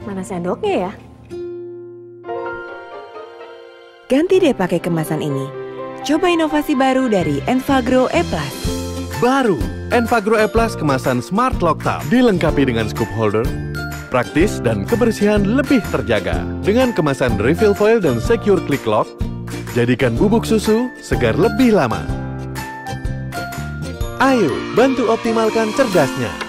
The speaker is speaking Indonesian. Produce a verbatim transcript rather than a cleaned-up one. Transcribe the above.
Mana sendoknya ya? Ganti deh pakai kemasan ini. Coba inovasi baru dari Enfagrow E Plus. Baru, Enfagrow E Plus kemasan Smart Lock Tub. Dilengkapi dengan scoop holder, praktis dan kebersihan lebih terjaga. Dengan kemasan refill foil dan secure click lock, jadikan bubuk susu segar lebih lama. Ayo, bantu optimalkan cerdasnya.